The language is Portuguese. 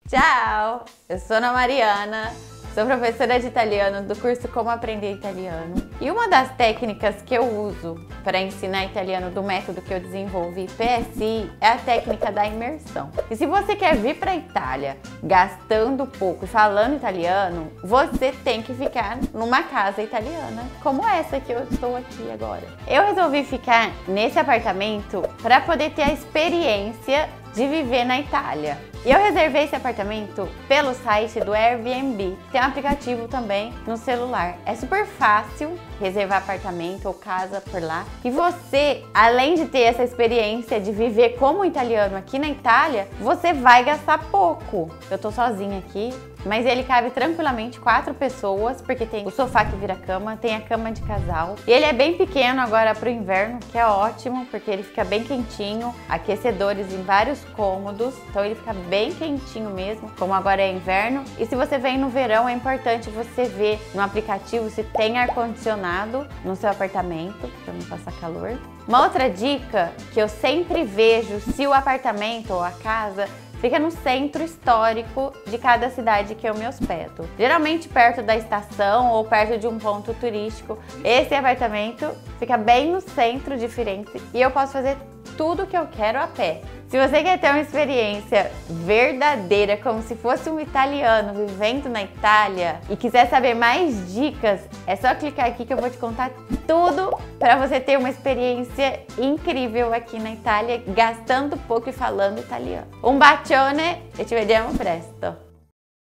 Ciao! Eu sou Ana Mariana, sou professora de italiano do curso Como Aprender Italiano. E uma das técnicas que eu uso para ensinar italiano do método que eu desenvolvi, PSI, é a técnica da imersão. E se você quer vir para a Itália gastando pouco e falando italiano, você tem que ficar numa casa italiana, como essa que eu estou aqui agora. Eu resolvi ficar nesse apartamento para poder ter a experiência de viver na Itália. E eu reservei esse apartamento pelo site do Airbnb, que tem um aplicativo também no celular. É super fácil reservar apartamento ou casa por lá. E você, além de ter essa experiência de viver como italiano aqui na Itália, você vai gastar pouco. Eu tô sozinha aqui, mas ele cabe tranquilamente 4 pessoas, porque tem o sofá que vira cama, tem a cama de casal. E ele é bem pequeno agora pro inverno, que é ótimo, porque ele fica bem quentinho, aquecedores em vários cômodos, então ele fica bem quentinho mesmo, como agora é inverno. E se você vem no verão, é importante você ver no aplicativo se tem ar-condicionado no seu apartamento, para não passar calor. Uma outra dica que eu sempre vejo se o apartamento ou a casa fica no centro histórico de cada cidade que eu me hospedo. Geralmente perto da estação ou perto de um ponto turístico. Esse apartamento fica bem no centro de Firenze e eu posso fazer tudo o que eu quero a pé. Se você quer ter uma experiência verdadeira, como se fosse um italiano vivendo na Itália e quiser saber mais dicas, é só clicar aqui que eu vou te contar tudo para você ter uma experiência incrível aqui na Itália, gastando pouco e falando italiano. Un bacione e ci vediamo presto!